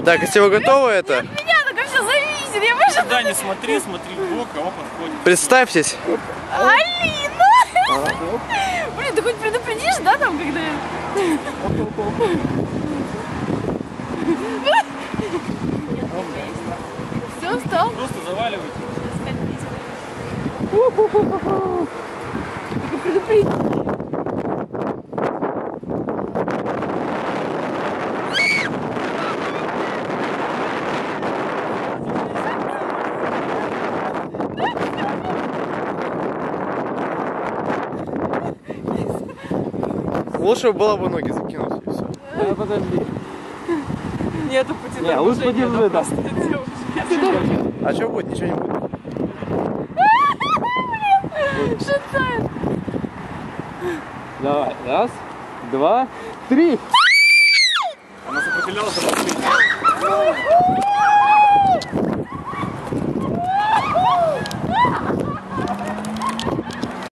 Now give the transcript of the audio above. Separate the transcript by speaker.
Speaker 1: Так, если вы готовы это?
Speaker 2: От меня только все зависит. Я больше...
Speaker 3: Да, не смотри, смотри в бок, кого подходит.
Speaker 1: Представьтесь.
Speaker 2: Алина! Блин, ты хоть предупредишь, да, там, когда я... Все, встал?
Speaker 3: Просто заваливайте.
Speaker 2: Только предупреди.
Speaker 1: Лучше было бы ноги закинуть и все.
Speaker 4: Да, подожди.
Speaker 2: Нету пути.
Speaker 4: Не, лучше подержи, да.
Speaker 1: А что будет? Ничего не будет.
Speaker 2: Шатает.
Speaker 4: Давай, раз, два, три.
Speaker 3: Она сопротивлялась,